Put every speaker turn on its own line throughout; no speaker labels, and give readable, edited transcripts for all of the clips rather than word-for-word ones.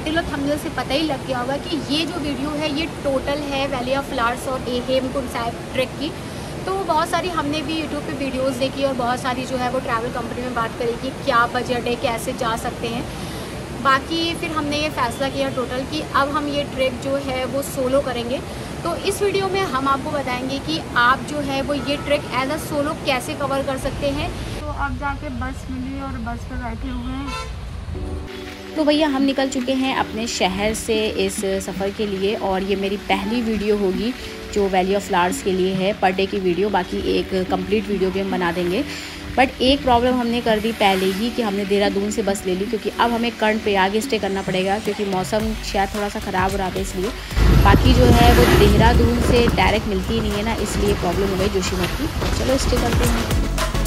Title और thumbnail से पता ही लग गया होगा कि ये जो वीडियो है ये टोटल है वैली ऑफ फ्लावर्स और हेमकुंड साहिब ट्रैक की। तो बहुत सारी हमने भी यूट्यूब पे वीडियोस देखी और बहुत सारी जो है वो ट्रैवल कंपनी में बात करी कि क्या बजट है, कैसे जा सकते हैं। बाकी फिर हमने ये फ़ैसला किया टोटल कि अब हम ये ट्रैक जो है वो सोलो करेंगे। तो इस वीडियो में हम आपको बताएंगे कि आप जो है वो ये ट्रैक एज अ सोलो कैसे कवर कर सकते हैं।
तो अब जाके बस मिली और बस पे बैठे हुए हैं।
तो भैया हम निकल चुके हैं अपने शहर से इस सफ़र के लिए और ये मेरी पहली वीडियो होगी जो वैली ऑफ फ्लावर्स के लिए है, पर डे की वीडियो। बाकी एक कंप्लीट वीडियो भी हम बना देंगे। बट एक प्रॉब्लम हमने कर दी पहले ही कि हमने देहरादून से बस ले ली, क्योंकि अब हमें कर्णप्रयाग स्टे करना पड़ेगा क्योंकि मौसम शायद थोड़ा सा ख़राब हो रहा था इसलिए। बाकी जो है वो देहरादून से डायरेक्ट मिलती ही नहीं है ना, इसलिए प्रॉब्लम हो गई जोशीमठ की। तो चलो स्टे करते हैं।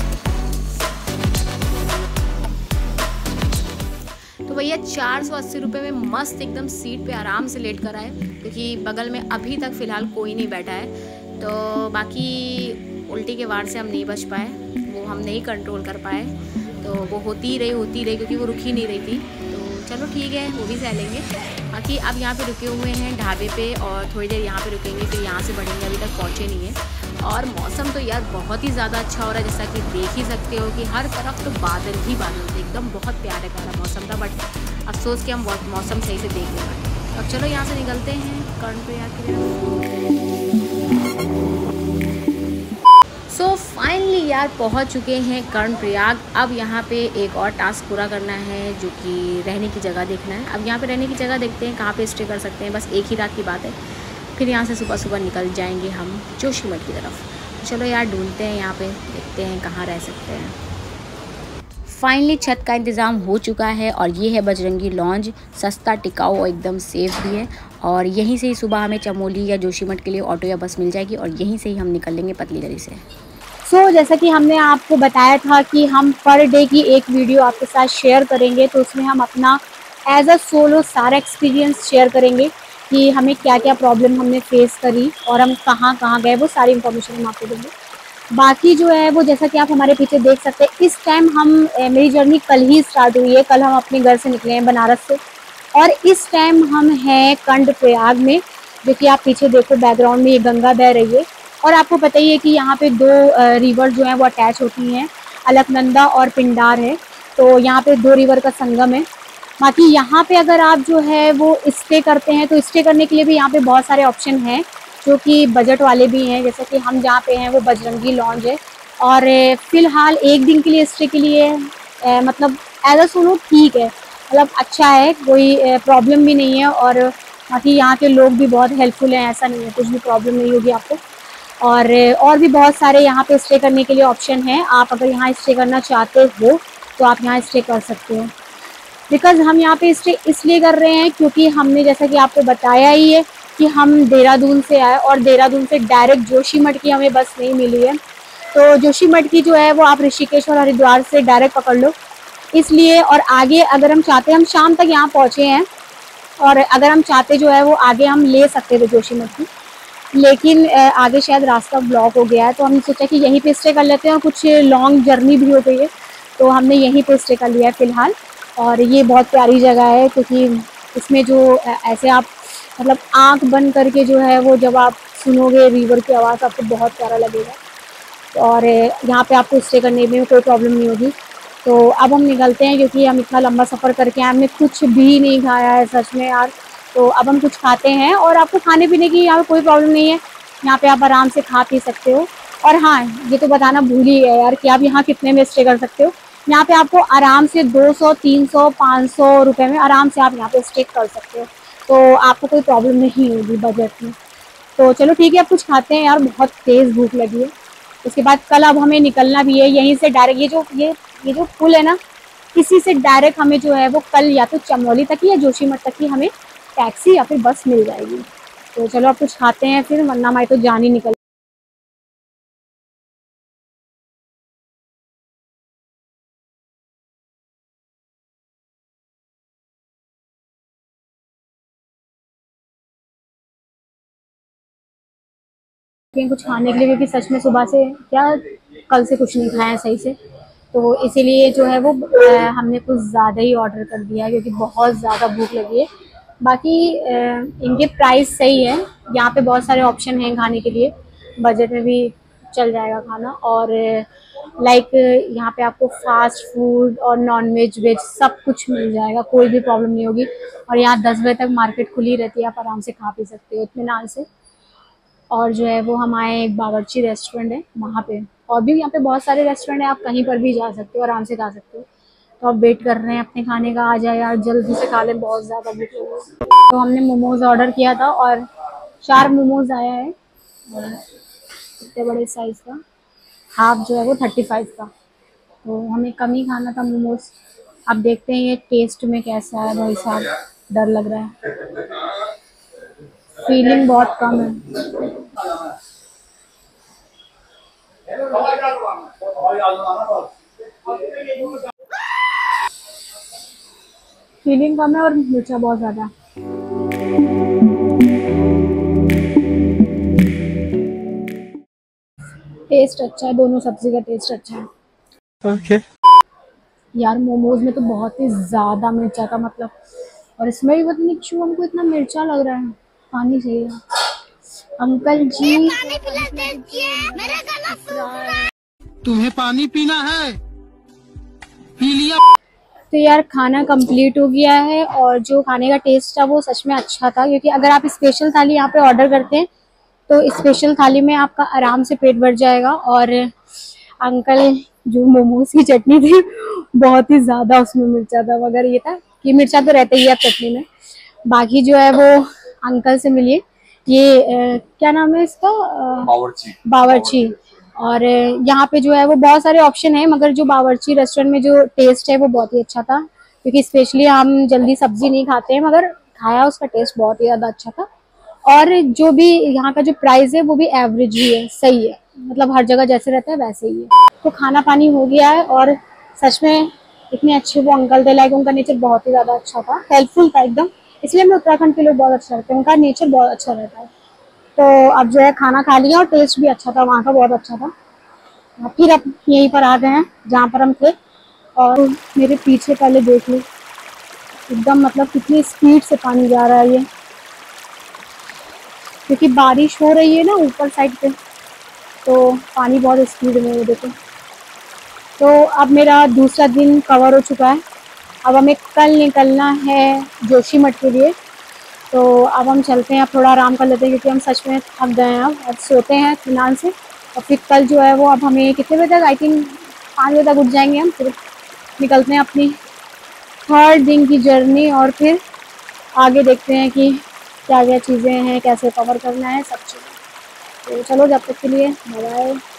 तो भैया 480 रुपये में मस्त एकदम सीट पे आराम से लेट कर आए, क्योंकि बगल में अभी तक फ़िलहाल कोई नहीं बैठा है। तो बाकी उल्टी के वार से हम नहीं बच पाए, वो हम नहीं कंट्रोल कर पाए, तो वो होती ही रही क्योंकि वो रुक ही नहीं रही थी। तो चलो ठीक है, वो भी सह लेंगे। बाकी अब यहाँ पे रुके हुए हैं ढाबे पे और थोड़ी देर यहाँ पे रुकेंगे, फिर यहाँ से बढ़ेंगे। अभी तक पहुँचे नहीं है और मौसम तो यार बहुत ही ज़्यादा अच्छा हो रहा है, जैसा कि देख ही सकते हो कि हर तरफ तो बादल ही बादल थे, एकदम बहुत प्यारा मौसम था। बट अफसोस कि हम मौसम सही से देख नहीं पाए। अब चलो यहाँ से निकलते हैं कर्णप्रयाग की तरफ। सो फाइनली यार पहुँच चुके हैं कर्णप्रयाग। अब यहाँ पे एक और टास्क पूरा करना है जो कि रहने की जगह देखना है। अब यहाँ पे रहने की जगह देखते हैं कहाँ पे स्टे कर सकते हैं, बस एक ही रात की बात है। फिर यहाँ से सुबह सुबह निकल जाएंगे हम जोशीमठ की तरफ। चलो यार ढूंढते हैं, यहाँ पे देखते हैं कहाँ रह सकते हैं। फाइनली छत का इंतज़ाम हो चुका है और ये है बजरंगी लॉन्ज। सस्ता, टिकाऊ और एकदम सेफ भी है। और यहीं से ही सुबह हमें चमोली या जोशीमठ के लिए ऑटो या बस मिल जाएगी और यहीं से ही हम निकल लेंगे पतली गली से।
जैसा कि हमने आपको बताया था कि हम पर डे की एक वीडियो आपके साथ शेयर करेंगे, तो उसमें हम अपना एज अ सोलो सारा एक्सपीरियंस शेयर करेंगे कि हमें क्या क्या प्रॉब्लम हमने फेस करी और हम कहाँ कहाँ गए, वो सारी इन्फॉर्मेशन हम आपको देंगे। बाकी जो है वो जैसा कि आप हमारे पीछे देख सकते हैं, इस टाइम मेरी जर्नी कल ही स्टार्ट हुई है। कल हम अपने घर से निकले हैं बनारस से और इस टाइम हम हैं कर्णप्रयाग में, जो कि आप पीछे देखो बैकग्राउंड में ये गंगा बह रही है। और आपको पता ही है कि यहाँ पे दो रिवर जो हैं वो अटैच होती हैं, अलकनंदा और पिंडार है। तो यहाँ पे दो रिवर का संगम है। बाकी यहाँ पे अगर आप जो है वो स्टे करते हैं तो स्टे करने के लिए भी यहाँ पे बहुत सारे ऑप्शन हैं जो कि बजट वाले भी हैं। जैसे कि हम जहाँ पे हैं वो बजरंगी लॉन्ज है और फ़िलहाल एक दिन के लिए स्टे के लिए मतलब एज अ सोलो ठीक है, मतलब अच्छा है, कोई प्रॉब्लम भी नहीं है। और बाकी यहाँ के लोग भी बहुत हेल्पफुल हैं, ऐसा नहीं है कुछ भी प्रॉब्लम नहीं होगी आपको। और भी बहुत सारे यहाँ पे स्टे करने के लिए ऑप्शन हैं। आप अगर यहाँ स्टे करना चाहते हो तो आप यहाँ स्टे कर सकते हो। बिकॉज़ हम यहाँ पे स्टे इसलिए कर रहे हैं क्योंकि हमने जैसा कि आपको बताया ही है कि हम देहरादून से आए और देहरादून से डायरेक्ट जोशीमठ की हमें बस नहीं मिली है। तो जोशीमठ की जो है वो आप ऋषिकेश और हरिद्वार से डायरेक्ट पकड़ लो, इसलिए। और आगे अगर हम चाहते हैं, हम शाम तक यहाँ पहुँचे हैं और अगर हम चाहते जो है वो आगे हम ले सकते थे जोशीमठ की, लेकिन आगे शायद रास्ता ब्लॉक हो गया है। तो हमने सोचा कि यहीं पे स्टे कर लेते हैं और कुछ लॉन्ग जर्नी भी हो गई है, तो हमने यहीं पे स्टे कर लिया है फ़िलहाल। और ये बहुत प्यारी जगह है क्योंकि इसमें जो ऐसे आप मतलब आँख बंद करके जो है वो जब आप सुनोगे रिवर की आवाज़ आपको बहुत प्यारा लगेगा। और यहाँ पे आपको स्टे करने में कोई प्रॉब्लम नहीं होगी। तो अब हम निकलते हैं क्योंकि हम इतना लंबा सफ़र करके आए, हमने कुछ भी नहीं खाया है सच में यार। तो अब हम कुछ खाते हैं और आपको खाने पीने की यहाँ पे कोई प्रॉब्लम नहीं है, यहाँ पे आप आराम से खा पी सकते हो। और हाँ, ये तो बताना भूल ही गया यार कि आप यहाँ कितने में स्टे कर सकते हो। यहाँ पे आपको आराम से 200, 300, 500 रुपये में आराम से आप यहाँ पे स्टे कर सकते हो, तो आपको कोई प्रॉब्लम नहीं होगी बजट में। तो चलो ठीक है, अब कुछ खाते हैं यार, बहुत तेज़ भूख लगी है। उसके बाद कल अब हमें निकलना भी है यहीं से डायरेक्ट। ये जो पुल है ना, इसी से डायरेक्ट हमें जो है वो कल या तो चमोली तक ही या जोशीमठ तक ही हमें टैक्सी या फिर बस मिल जाएगी। तो चलो अब कुछ खाते हैं फिर, वरना हमारी तो जान ही निकल। कुछ खाने के लिए, क्योंकि सच में सुबह से क्या कल से कुछ नहीं खाया है सही से, तो इसीलिए जो है वो हमने कुछ ज़्यादा ही ऑर्डर कर दिया है क्योंकि बहुत ज़्यादा भूख लगी है। बाकी इनके प्राइस सही है, यहाँ पे बहुत सारे ऑप्शन हैं खाने के लिए, बजट में भी चल जाएगा खाना। और लाइक यहाँ पे आपको फास्ट फूड और नॉन वेज वेज सब कुछ मिल जाएगा, कोई भी प्रॉब्लम नहीं होगी। और यहाँ 10 बजे तक मार्केट खुली रहती है, आप आराम से खा पी सकते हो इत्मीनान से। और जो है वो हमारे एक बावर्ची रेस्टोरेंट है वहाँ पे, और भी यहाँ पे बहुत सारे रेस्टोरेंट है, आप कहीं पर भी जा सकते हो, आराम से खा सकते हो। तो आप वेट कर रहे हैं अपने खाने का, आ जाए यार जल्दी से खा लें, बहुत ज़्यादा भूख लगी है। तो हमने मोमोज़ ऑर्डर किया था और 4 मोमोज़ आया है, इतने बड़े साइज़ का, हाफ जो है वो 35 का। तो हमें कम ही खाना था मोमोज़। अब देखते हैं ये टेस्ट में कैसा है भाई साहब, डर लग रहा है, फीलिंग बहुत कम है। फीलिंग कम है और मिर्चा बहुत ज़्यादा। टेस्ट अच्छा है, दोनों सब्जी का टेस्ट अच्छा है।
ओके
यार मोमोज में तो बहुत ही ज़्यादा मिर्चा था मतलब, और इसमें भी पता नहीं क्यों हमको इतना मिर्चा लग रहा है। पानी चाहिए अंकल जी,
तुम्हें पानी पीना है, पी लिया।
तो यार खाना कंप्लीट हो गया है, और जो खाने का टेस्ट था वो सच में अच्छा था, क्योंकि अगर आप स्पेशल थाली यहाँ पे ऑर्डर करते हैं तो स्पेशल थाली में आपका आराम से पेट भर जाएगा। और अंकल जो मोमोज की चटनी थी बहुत ही ज़्यादा उसमें मिर्चा था, मगर ये था कि मिर्चा तो रहता ही है चटनी में। बाकी जो है वो अंकल से मिलिए, ये क्या नाम है इसका, बावर्ची। और यहाँ पे जो है वो बहुत सारे ऑप्शन है, मगर जो बावर्ची रेस्टोरेंट में जो टेस्ट है वो बहुत ही अच्छा था, क्योंकि स्पेशली हम जल्दी सब्जी नहीं खाते हैं, मगर खाया उसका टेस्ट बहुत ही ज़्यादा अच्छा था। और जो भी यहाँ का जो प्राइस है वो भी एवरेज ही है, सही है, मतलब हर जगह जैसे रहता है वैसे ही है। तो खाना पानी हो गया है, और सच में इतने अच्छे वो अंकल थे, लाइक उनका नेचर बहुत ही ज़्यादा अच्छा था, हेल्पफुल था एकदम। इसलिए मैं उत्तराखंड के लोग बहुत अच्छा लगते हैं, उनका नेचर बहुत अच्छा रहता है। तो अब जो है खाना खा लिया और टेस्ट भी अच्छा था वहाँ का, बहुत अच्छा था। फिर अब यहीं पर आ गए हैं जहाँ पर हम थे, और मेरे पीछे पहले देख लो एकदम, मतलब कितनी स्पीड से पानी जा रहा है ये, क्योंकि बारिश हो रही है ना ऊपर साइड पे, तो पानी बहुत स्पीड में है देखो। तो अब मेरा दूसरा दिन कवर हो चुका है, अब हमें कल निकलना है जोशीमठ के लिए। तो अब हम चलते हैं, अब थोड़ा आराम कर लेते हैं, क्योंकि हम सच में थक गए हैं। अब सोते हैं इत्मीनान से, और फिर कल जो है वो, अब हमें कितने बजे तक, आई थिंक 5 बजे तक उठ जाएंगे हम, फिर निकलते हैं अपनी 3rd दिन की जर्नी, और फिर आगे देखते हैं कि क्या क्या चीज़ें हैं, कैसे कवर करना है सब चीज़ें। तो चलो जब तक के लिए बाय बाय।